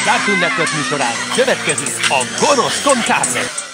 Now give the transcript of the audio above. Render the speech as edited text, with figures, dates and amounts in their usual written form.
Cartoon Network műsorán következik a Gonosz con Carne.